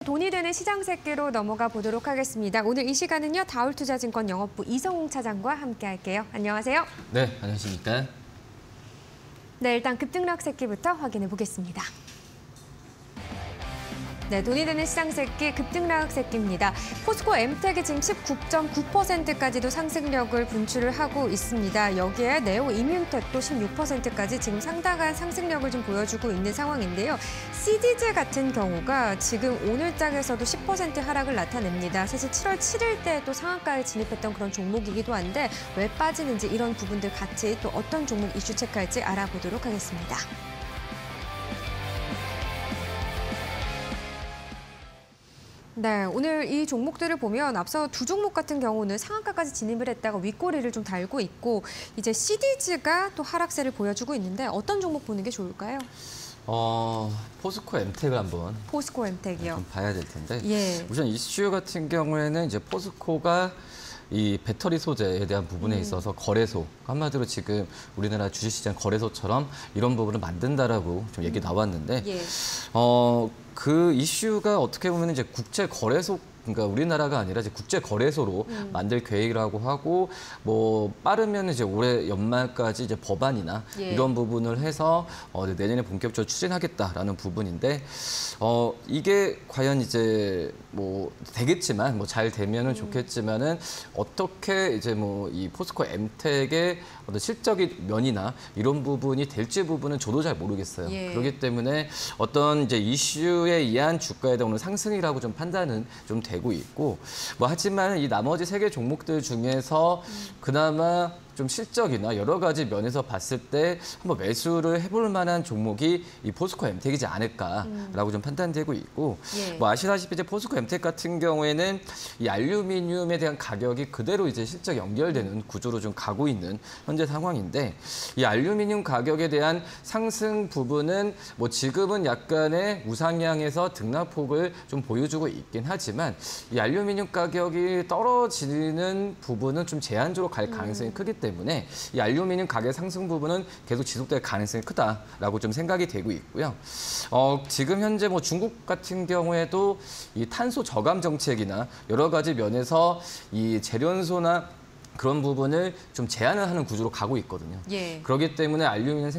돈이 되는 시장 새끼로 넘어가 보도록 하겠습니다. 오늘 이 시간은요, 다올투자증권 영업부 이성웅 차장과 함께할게요. 안녕하세요. 네, 안녕하십니까. 네, 일단 급등락 새끼부터 확인해 보겠습니다. 네, 돈이 되는 시장 새끼 급등락 새끼입니다. 포스코 엠텍이 지금 19.9%까지도 상승력을 분출을 하고 있습니다. 여기에 네오 이뮨텍도 16%까지 지금 상당한 상승력을 좀 보여주고 있는 상황인데요. CDG 같은 경우가 지금 오늘 장에서도 10% 하락을 나타냅니다. 사실 7월 7일 때 또 상한가에 진입했던 그런 종목이기도 한데 왜 빠지는지 이런 부분들 같이 또 어떤 종목 이슈 체크할지 알아보도록 하겠습니다. 네, 오늘 이 종목들을 보면 앞서 두 종목 같은 경우는 상한가까지 진입을 했다가 윗꼬리를 좀 달고 있고 이제 CDG가 또 하락세를 보여주고 있는데 어떤 종목 보는 게 좋을까요? 포스코 엠텍을 한번 포스코 엠텍이요. 좀 봐야 될 텐데 예. 우선 이슈 같은 경우에는 이제 포스코가 이 배터리 소재에 대한 부분에 있어서 거래소, 한마디로 지금 우리나라 주식시장 거래소처럼 이런 부분을 만든다라고 좀 얘기 나왔는데 예. 그 이슈가 어떻게 보면 이제 국제 거래소, 그러니까 우리나라가 아니라 이제 국제 거래소로 만들 계획이라고 하고 뭐 빠르면 이제 올해 연말까지 이제 법안이나 예. 이런 부분을 해서 내년에 본격적으로 추진하겠다라는 부분인데 이게 과연 이제 뭐 되겠지만 뭐 잘 되면은 좋겠지만은 어떻게 이제 뭐 이 포스코 엠텍의 어떤 실적인 면이나 이런 부분이 될지 부분은 저도 잘 모르겠어요. 예. 그렇기 때문에 어떤 이제 이슈에 의한 주가에 대한 오늘 상승이라고 좀 판단은 좀 되고 있고 뭐 하지만 이 나머지 세 개 종목들 중에서 그나마 좀 실적이나 여러 가지 면에서 봤을 때 한번 매수를 해볼 만한 종목이 이 포스코 엠텍이지 않을까라고 좀 판단되고 있고 예. 뭐 아시다시피 이제 포스코 엠텍 같은 경우에는 이 알루미늄에 대한 가격이 그대로 이제 실적 연결되는 구조로 좀 가고 있는 현재 상황인데 이 알루미늄 가격에 대한 상승 부분은 뭐 지금은 약간의 우상향에서 등락폭을 좀 보여주고 있긴 하지만 이 알루미늄 가격이 떨어지는 부분은 좀 제한적으로 갈 가능성이 크기 때문에 이 알루미늄 가격 상승 부분은 계속 지속될 가능성이 크다라고 좀 생각이 되고 있고요. 지금 현재 뭐 중국 같은 경우에도 이 탄소 저감 정책이나 여러 가지 면에서 이 재련소나 그런 부분을 좀 제한을 하는 구조로 가고 있거든요. 예. 그렇기 때문에 알루미늄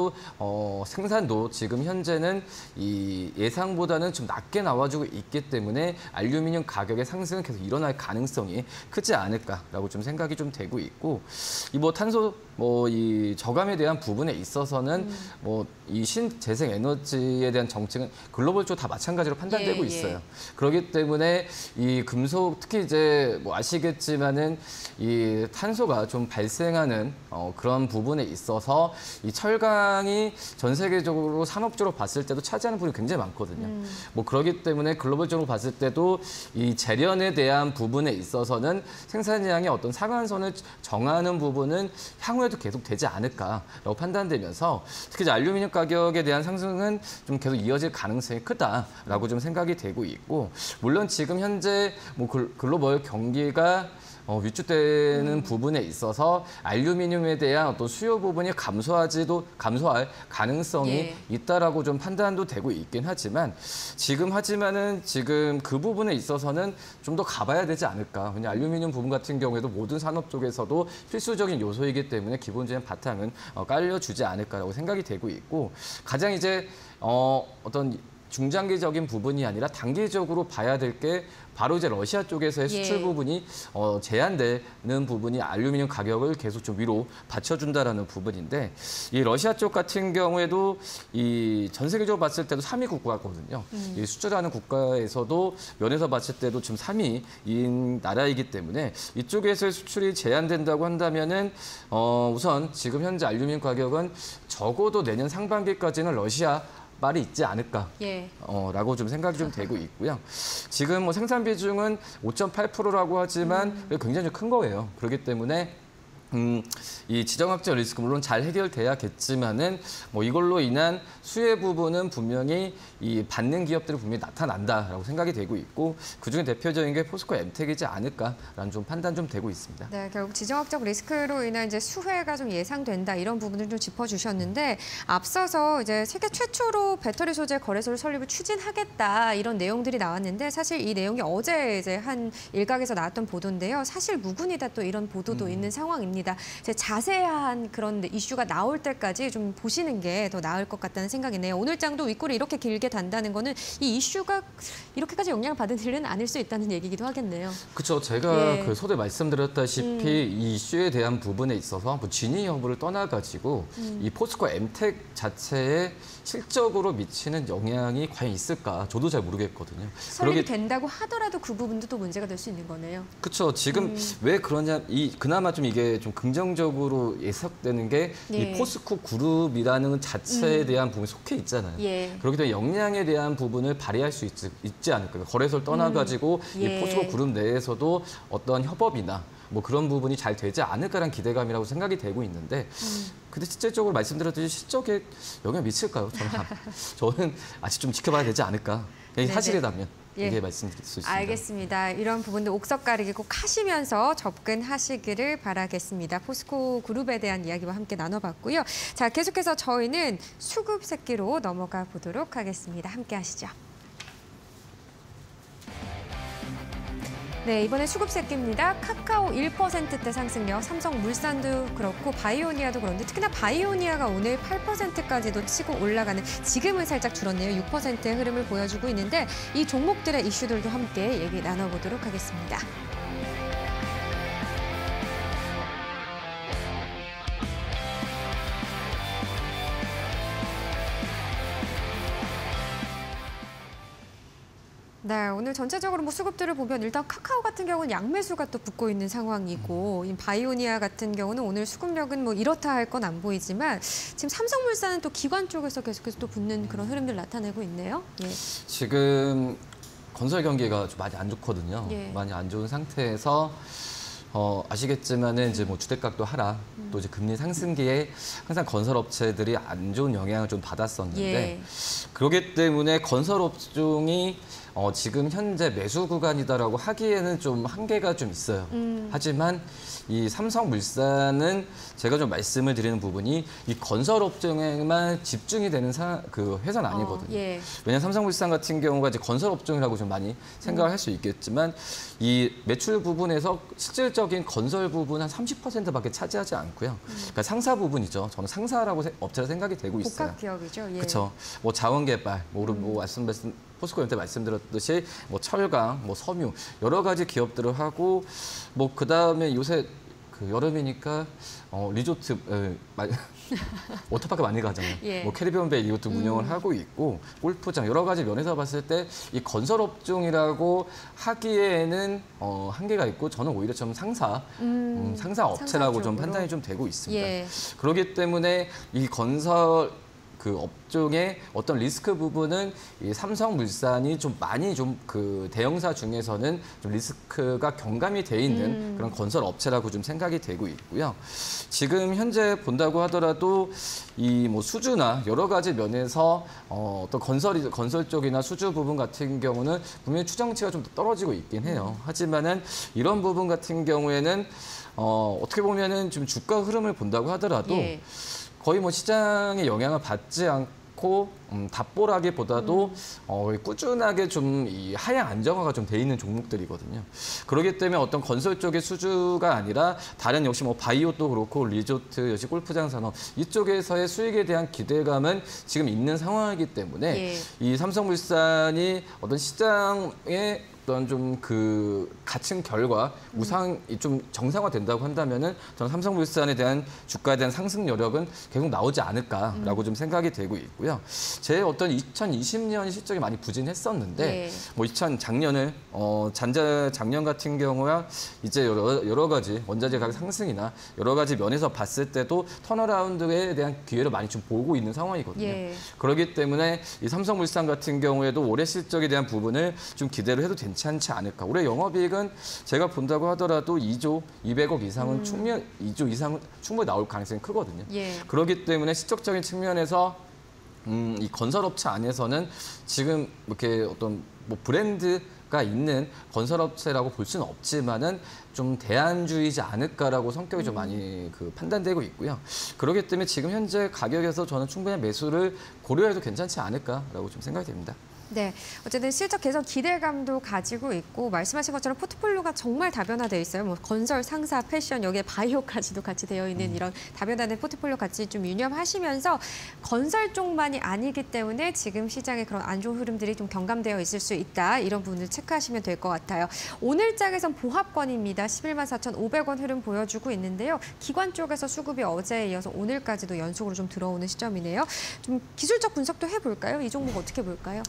생산도 지금 현재는 이 예상보다는 좀 낮게 나와주고 있기 때문에 알루미늄 가격의 상승은 계속 일어날 가능성이 크지 않을까라고 좀 생각이 좀 되고 있고 이 뭐 탄소 이 저감에 대한 부분에 있어서는 뭐 이 신재생 에너지에 대한 정책은 글로벌적으로 다 마찬가지로 판단되고 예, 있어요. 예. 그렇기 때문에 이 금속 특히 이제 뭐 아시겠지만은 이 탄소가 좀 발생하는 그런 부분에 있어서 이 철강이 전 세계적으로 산업적으로 봤을 때도 차지하는 부분이 굉장히 많거든요. 뭐 그렇기 때문에 글로벌적으로 봤을 때도 이 재련에 대한 부분에 있어서는 생산량의 어떤 상한선을 정하는 부분은 향후에도 계속 되지 않을까라고 판단되면서 특히 이제 알루미늄 가격에 대한 상승은 좀 계속 이어질 가능성이 크다라고 좀 생각이 되고 있고 물론 지금 현재 뭐 글로벌 경기가 위축되는 부분에 있어서 알루미늄에 대한 어떤 수요 부분이 감소할 가능성이 예. 있다라고 좀 판단도 되고 있긴 하지만 지금 그 부분에 있어서는 좀 더 가봐야 되지 않을까. 왜냐 알루미늄 부분 같은 경우에도 모든 산업 쪽에서도 필수적인 요소이기 때문에 기본적인 바탕은 깔려주지 않을까라고 생각이 되고 있고 가장 이제 어떤 중장기적인 부분이 아니라 단기적으로 봐야 될 게 바로 이제 러시아 쪽에서의 수출 예. 부분이 제한되는 부분이 알루미늄 가격을 계속 좀 위로 받쳐준다라는 부분인데 이 러시아 쪽 같은 경우에도 이 전 세계적으로 봤을 때도 3위 국가거든요. 이 수출하는 국가에서도 면에서 봤을 때도 지금 3위인 나라이기 때문에 이쪽에서의 수출이 제한된다고 한다면은 우선 지금 현재 알루미늄 가격은 적어도 내년 상반기까지는 러시아 말이 있지 않을까 예. 라고 좀 생각이 좀 되고 있고요. 지금 뭐 생산 비중은 5.8%라고 하지만 굉장히 큰 거예요. 그렇기 때문에 이 지정학적 리스크 물론 잘 해결돼야겠지만은 뭐 이걸로 인한 수혜 부분은 분명히 이 받는 기업들이 분명히 나타난다라고 생각이 되고 있고 그중에 대표적인 게 포스코 엠텍이지 않을까라는 좀 판단 좀 되고 있습니다. 네, 결국 지정학적 리스크로 인한 이제 수혜가 좀 예상된다 이런 부분을 좀 짚어주셨는데 앞서서 이제 세계 최초로 배터리 소재 거래소를 설립을 추진하겠다 이런 내용들이 나왔는데 사실 이 내용이 어제 이제 한 일각에서 나왔던 보도인데요. 사실 무근이다 또 이런 보도도 있는 상황입니다. 이제 자세한 그런 이슈가 나올 때까지 좀 보시는 게 더 나을 것 같다는 생각이네요. 오늘 장도 윗골이 이렇게 길게 단다는 거는 이 이슈가 이렇게까지 영향을 받은 일은 아닐 수 있다는 얘기기도 하겠네요. 그렇죠. 제가 예. 그 소대 말씀드렸다시피 이 이슈에 대한 부분에 있어서 뭐 진위 여부를 떠나가지고 이 포스코 엠텍 자체에 실적으로 미치는 영향이 과연 있을까? 저도 잘 모르겠거든요. 설립이 된다고 하더라도 그 부분도 또 문제가 될 수 있는 거네요. 그렇죠. 지금 왜 그러냐, 그나마 좀 이게 좀 긍정적으로 예상되는 게 이 예. 포스코 그룹이라는 자체에 대한 부분이 속해 있잖아요. 예. 그렇기 때문에 역량에 대한 부분을 발휘할 수 있지 않을까요? 거래소를 떠나가지고 예. 이 포스코 그룹 내에서도 어떤 협업이나 뭐 그런 부분이 잘 되지 않을까라는 기대감이라고 생각이 되고 있는데 근데 실질적으로 말씀드렸듯이 실적에 영향을 미칠까요? 저는 아직 좀 지켜봐야 되지 않을까. 이게 네네. 사실이라면 예. 이게 말씀드릴 수 있습니다. 알겠습니다. 이런 부분도 옥석 가리기 꼭 하시면서 접근하시기를 바라겠습니다. 포스코 그룹에 대한 이야기와 함께 나눠봤고요. 자, 계속해서 저희는 수급 새끼로 넘어가 보도록 하겠습니다. 함께 하시죠. 네, 이번에 수급 새끼입니다. 카카오 1%대 상승력, 삼성물산도 그렇고 바이오니아도 그런데 특히나 바이오니아가 오늘 8%까지도 치고 올라가는 지금은 살짝 줄었네요. 6%의 흐름을 보여주고 있는데 이 종목들의 이슈들도 함께 얘기 나눠보도록 하겠습니다. 네, 오늘 전체적으로 뭐 수급들을 보면 일단 카카오 같은 경우는 양매수가 또 붙고 있는 상황이고 이 바이오니아 같은 경우는 오늘 수급력은 뭐 이렇다 할 건 안 보이지만 지금 삼성물산은 또 기관 쪽에서 계속해서 또 붙는 그런 흐름들 나타내고 있네요. 예. 지금 건설 경기가 좀 많이 안 좋거든요. 예. 많이 안 좋은 상태에서 아시겠지만은 이제 뭐 주택가격도 하락, 또 이제 금리 상승기에 항상 건설 업체들이 안 좋은 영향을 좀 받았었는데 예. 그렇기 때문에 건설 업종이 지금 현재 매수 구간이다라고 하기에는 좀 한계가 좀 있어요. 하지만 이 삼성물산은 제가 좀 말씀을 드리는 부분이 이 건설 업종에만 집중이 되는 그 회사는 아니거든요. 예. 왜냐하면 삼성물산 같은 경우가 이제 건설 업종이라고 좀 많이 생각을 할 수 있겠지만 이 매출 부분에서 실질적인 건설 부분 한 30%밖에 차지하지 않고요. 그러니까 상사 부분이죠. 저는 상사라고 업체라 생각이 되고 있어요. 복합 기업이죠. 예. 그렇죠. 뭐 자원개발, 뭐 포스코한테 말씀드렸듯이 뭐 철강, 뭐 섬유 여러 가지 기업들을 하고 뭐 그다음에 요새 그 여름이니까 리조트 워터파크 많이 가잖아요. 예. 뭐 캐리비언베이 이것도 운영을 하고 있고 골프장 여러 가지 면에서 봤을 때 이 건설 업종이라고 하기에는 한계가 있고 저는 오히려 좀 상사 업체라고 좀 판단이 좀 되고 있습니다. 예. 그렇기 때문에 이 건설 그 업종의 어떤 리스크 부분은 이 삼성물산이 좀 많이 좀 그 대형사 중에서는 좀 리스크가 경감이 돼 있는 그런 건설 업체라고 좀 생각이 되고 있고요. 지금 현재 본다고 하더라도 이 뭐 수주나 여러 가지 면에서 어떤 건설 쪽이나 수주 부분 같은 경우는 분명히 추정치가 좀 떨어지고 있긴 해요. 하지만은 이런 부분 같은 경우에는 어떻게 보면은 좀 주가 흐름을 본다고 하더라도 예. 거의 뭐 시장의 영향을 받지 않고 답보라기보다도 꾸준하게 좀 이 하향 안정화가 좀 돼 있는 종목들이거든요. 그렇기 때문에 어떤 건설 쪽의 수주가 아니라 다른 역시 뭐 바이오도 그렇고 리조트, 역시 골프장 산업 이쪽에서의 수익에 대한 기대감은 지금 있는 상황이기 때문에 예. 이 삼성물산이 어떤 시장의 어떤 좀 그 갇힌 결과 우상이 좀 정상화된다고 한다면은 저는 삼성물산에 대한 주가에 대한 상승 여력은 계속 나오지 않을까라고 좀 생각이 되고 있고요. 제 어떤 2020년 실적이 많이 부진했었는데 뭐 작년을 작년 같은 경우야 이제 여러 가지 원자재 가격 상승이나 여러 가지 면에서 봤을 때도 턴어라운드에 대한 기회를 많이 좀 보고 있는 상황이거든요. 그렇기 때문에 이 삼성물산 같은 경우에도 올해 실적에 대한 부분을 좀 기대를 해도 괜찮지 않을까. 올해 영업이익은 제가 본다고 하더라도 2조 200억 이상은 2조 이상은 충분히 나올 가능성이 크거든요. 그렇기 때문에 실적적인 측면에서 이 건설업체 안에서는 지금 이렇게 어떤 뭐 브랜드가 있는 건설업체라고 볼 수는 없지만은 좀 대안주의지 않을까라고 성격이 좀 많이 판단되고 있고요. 그렇기 때문에 지금 현재 가격에서 저는 충분히 매수를 고려해도 괜찮지 않을까라고 좀 생각이 됩니다. 네, 어쨌든 실적 개선 기대감도 가지고 있고 말씀하신 것처럼 포트폴리오가 정말 다변화되어 있어요. 뭐 건설, 상사, 패션, 여기에 바이오까지도 같이 되어 있는 이런 다변화된 포트폴리오 같이 좀 유념하시면서 건설 쪽만이 아니기 때문에 지금 시장에 그런 안 좋은 흐름들이 좀 경감되어 있을 수 있다. 이런 부분을 체크하시면 될 것 같아요. 오늘 장에선 보합권입니다. 11만 4,500원 흐름 보여주고 있는데요. 기관 쪽에서 수급이 어제에 이어서 오늘까지도 연속으로 좀 들어오는 시점이네요. 좀 기술적 분석도 해볼까요? 이 종목 어떻게 볼까요?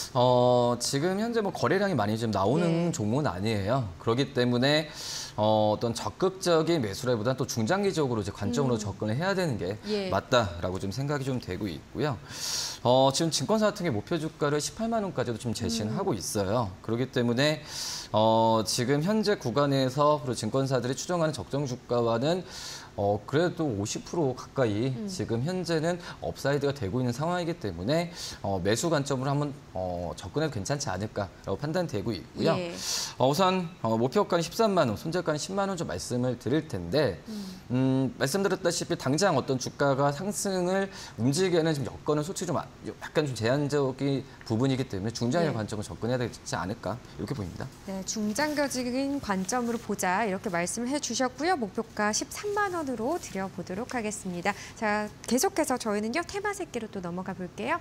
지금 현재 뭐 거래량이 많이 좀 나오는 종목은 아니에요. 그렇기 때문에 어떤 적극적인 매수라기보다는 또 중장기적으로 이제 관점으로 접근을 해야 되는 게 맞다라고 좀 생각이 좀 되고 있고요. 지금 증권사 같은 게 목표 주가를 18만 원까지도 좀 제시는 하고 있어요. 그렇기 때문에 지금 현재 구간에서 그리고 증권사들이 추정하는 적정 주가와는 그래도 50% 가까이 지금 현재는 업사이드가 되고 있는 상황이기 때문에 매수 관점으로 한번 접근해도 괜찮지 않을까라고 판단되고 있고요. 우선 목표가는 13만 원, 손절가는 10만 원 좀 말씀을 드릴 텐데 말씀드렸다시피 당장 어떤 주가가 상승을 움직이는 지금 여건은 솔직히 좀 약간 좀 제한적인 부분이기 때문에 중장기 관점으로 접근해야 되지 않을까 이렇게 보입니다. 네, 중장기적인 관점으로 보자 이렇게 말씀을 해주셨고요. 목표가 13만 원으로 드려보도록 하겠습니다. 자, 계속해서 저희는요 테마 새끼로 또 넘어가 볼게요.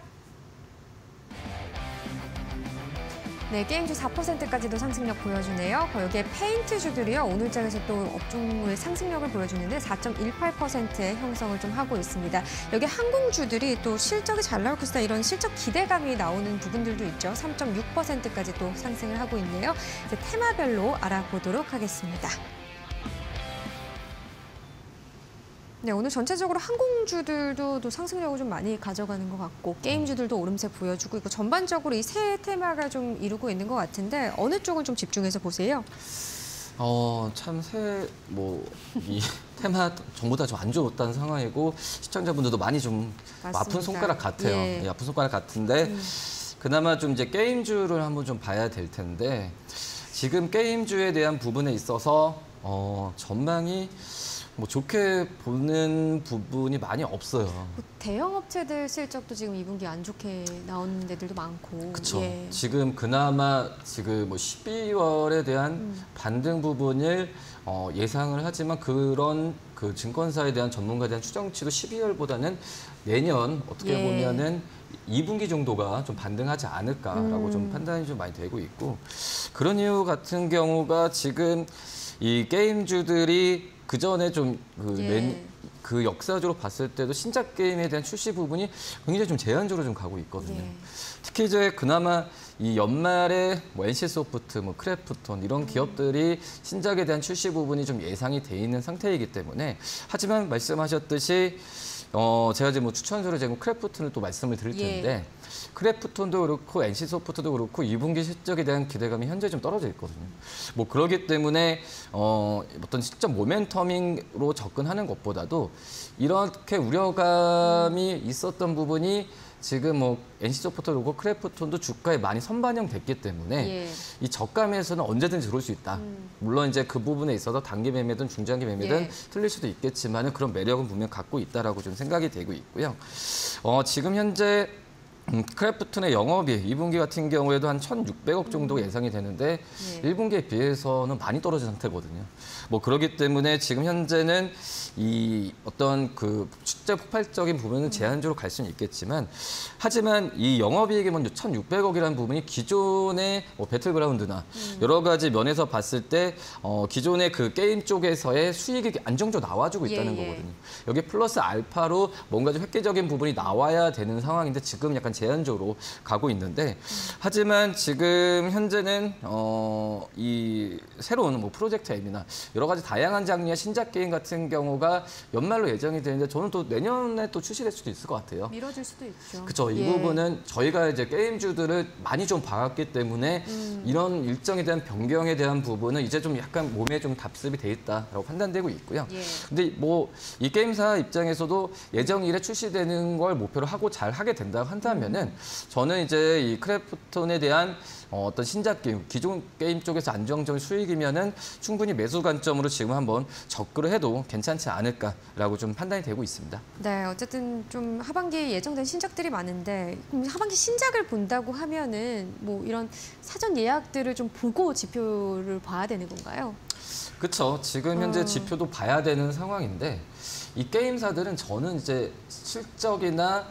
네, 게임주 4%까지도 상승력 보여주네요. 여기에 페인트주들이요. 오늘 장에서 또 업종의 상승력을 보여주는데 4.18%의 형성을 좀 하고 있습니다. 여기 항공주들이 또 실적이 잘 나올 것이다 이런 실적 기대감이 나오는 부분들도 있죠. 3.6%까지 또 상승을 하고 있네요. 이제 테마별로 알아보도록 하겠습니다. 네, 오늘 전체적으로 항공주들도 또 상승력을 좀 많이 가져가는 것 같고 게임주들도 오름세 보여주고 있고 전반적으로 이 세 테마가 좀 이루고 있는 것 같은데 어느 쪽을 좀 집중해서 보세요? 참 이 테마 전부 다 좀 안 좋았다는 상황이고 시청자분들도 많이 좀 맞습니다. 아픈 손가락 같아요. 예, 아픈 손가락 같은데 그나마 좀 이제 게임주를 한번 좀 봐야 될 텐데 지금 게임주에 대한 부분에 있어서 전망이 뭐 좋게 보는 부분이 많이 없어요. 대형 업체들 실적도 지금 2분기 안 좋게 나오는 데들도 많고. 그렇죠. 지금 그나마 지금 뭐 12월에 대한 반등 부분을 예상을 하지만 그런 그 증권사에 대한 전문가에 대한 추정치도 12월보다는 내년 어떻게 보면은 2분기 정도가 좀 반등하지 않을까라고 좀 판단이 좀 많이 되고 있고 그런 이유 같은 경우가 지금 이 게임주들이 그 전에 좀 그 역사적으로 봤을 때도 신작 게임에 대한 출시 부분이 굉장히 좀 제한적으로 좀 가고 있거든요. 특히 이제 그나마 이 연말에 뭐 NC소프트, 뭐 크래프톤 이런 기업들이 신작에 대한 출시 부분이 좀 예상이 돼 있는 상태이기 때문에 하지만 말씀하셨듯이 제가 이제 뭐 추천서를 제가 크래프톤을 또 말씀을 드릴 텐데 크래프톤도 그렇고 NC소프트도 그렇고 2분기 실적에 대한 기대감이 현재 좀 떨어져 있거든요. 뭐 그렇기 때문에 어떤 실적 모멘텀으로 접근하는 것보다도 이렇게 우려감이 있었던 부분이 지금 뭐 NC소프트도 그렇고 크래프톤도 주가에 많이 선반영됐기 때문에 이 저가에서는 언제든지 들어올 수 있다. 물론 이제 그 부분에 있어서 단기 매매든 중장기 매매든 틀릴 수도 있겠지만 그런 매력은 분명 갖고 있다라고 좀 생각이 되고 있고요. 지금 현재 크래프톤의 영업이익 2분기 같은 경우에도 한 1,600억 정도 예상이 되는데 1분기에 비해서는 많이 떨어진 상태거든요. 뭐 그렇기 때문에 지금 현재는 이 어떤 그 실제 폭발적인 부분은 제한적으로 갈 수는 있겠지만 하지만 이 영업이익이 먼저 1,600억이라는 부분이 기존의 뭐 배틀그라운드나 여러 가지 면에서 봤을 때 기존의 그 게임 쪽에서의 수익이 안정적으로 나와주고 있다는 거거든요. 여기 플러스 알파로 뭔가 좀 획기적인 부분이 나와야 되는 상황인데 지금 약간 제한적으로 가고 있는데 하지만 지금 현재는 이 새로운 뭐 프로젝트 M이나 여러 가지 다양한 장르의 신작 게임 같은 경우가 연말로 예정이 되는데 저는 또 내년에 또 출시될 수도 있을 것 같아요. 미뤄질 수도 있죠. 그렇죠. 이 부분은 저희가 이제 게임주들을 많이 좀 봐왔기 때문에 이런 일정에 대한 변경에 대한 부분은 이제 좀 약간 몸에 좀 답습이 돼 있다라고 판단되고 있고요. 근데 뭐 이 게임사 입장에서도 예정일에 출시되는 걸 목표로 하고 잘 하게 된다고 한다면은 저는 이제 이 크래프톤에 대한 어떤 신작 게임, 기존 게임 쪽에서 안정적인 수익이면은 충분히 매수 관점으로 지금 한번 접근을 해도 괜찮지 않을까라고 좀 판단이 되고 있습니다. 네, 어쨌든 좀 하반기에 예정된 신작들이 많은데 그럼 하반기 신작을 본다고 하면은 뭐 이런 사전 예약들을 좀 보고 지표를 봐야 되는 건가요? 그렇죠. 지금 현재 지표도 봐야 되는 상황인데 이 게임사들은 저는 이제 실적이나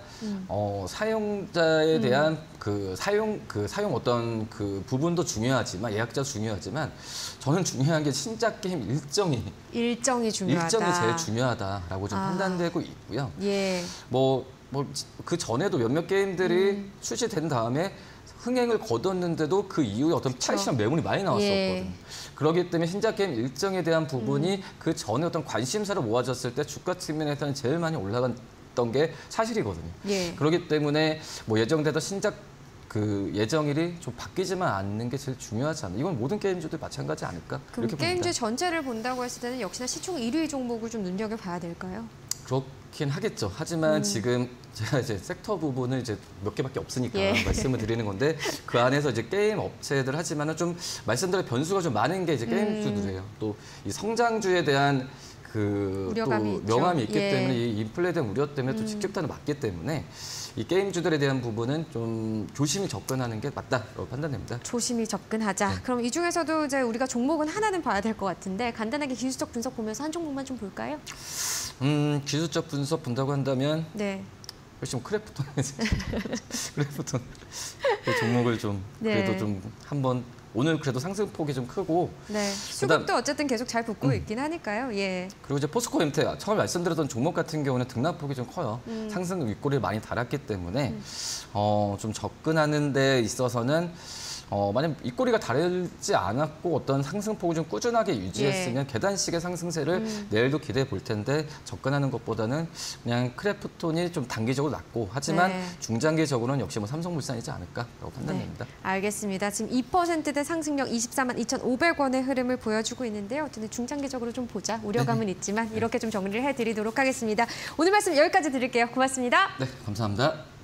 사용자에 대한 사용 어떤 그 부분도 중요하지만 예약자 중요하지만 저는 중요한 게 신작 게임 일정이 중요하다. 일정이 제일 중요하다라고 좀 판단되고 있고요. 예. 뭐 그 전에도 몇몇 게임들이 출시된 다음에 흥행을 거뒀는데도 그 이후에 어떤 팔시랑 매물이 많이 나왔었거든요. 예. 그렇기 때문에 신작 게임 일정에 대한 부분이 그 전에 어떤 관심사를 모아졌을 때 주가 측면에서는 제일 많이 올라갔던 게 사실이거든요. 예. 그렇기 때문에 뭐 예정되던 신작 그 예정일이 좀 바뀌지만 않는 게 제일 중요하지 않나. 이건 모든 게임주들 마찬가지 아닐까? 그럼 이렇게 게임주 봅니다. 전체를 본다고 했을 때는 역시나 시총 1위 종목을 좀 눈여겨봐야 될까요? 그렇긴 하겠죠. 하지만 지금 제가 이제 섹터 부분을 이제 몇 개밖에 없으니까 예. 말씀을 드리는 건데 그 안에서 이제 게임 업체들 하지만은 좀 말씀드린 변수가 좀 많은 게 이제 게임주들이에요. 또 이 성장주에 대한 그 또 우려감이 있죠. 명암이 있기 예. 때문에 이 인플레에 대한 우려 때문에 또 직격탄을 맞기 때문에 이 게임주들에 대한 부분은 좀 조심히 접근하는 게 맞다고 판단됩니다. 조심히 접근하자. 네. 그럼 이 중에서도 이제 우리가 종목은 하나는 봐야 될 것 같은데 간단하게 기술적 분석 보면서 한 종목만 좀 볼까요? 기술적 분석 본다고 한다면 네. 열심히 크래프톤 그 종목을 좀 그래도 네. 좀 한번 오늘 그래도 상승폭이 좀 크고 네. 수급도 어쨌든 계속 잘 붙고 있긴 하니까요. 예. 그리고 이제 포스코 MT 처음에 말씀드렸던 종목 같은 경우는 등락폭이 좀 커요. 상승 윗꼬리를 많이 달았기 때문에 좀 접근하는 데 있어서는 만약 윗꼬리가 다르지 않았고 어떤 상승폭을 좀 꾸준하게 유지했으면 계단식의 상승세를 내일도 기대해 볼 텐데 접근하는 것보다는 그냥 크래프톤이 좀 단기적으로 낮고 하지만 중장기적으로는 역시 뭐 삼성물산이지 않을까라고 판단됩니다. 네. 알겠습니다. 지금 2%대 상승력 24만 2,500원의 흐름을 보여주고 있는데요. 어쨌든 중장기적으로 좀 보자. 우려감은 있지만 이렇게 좀 정리를 해드리도록 하겠습니다. 오늘 말씀 여기까지 드릴게요. 고맙습니다. 네, 감사합니다.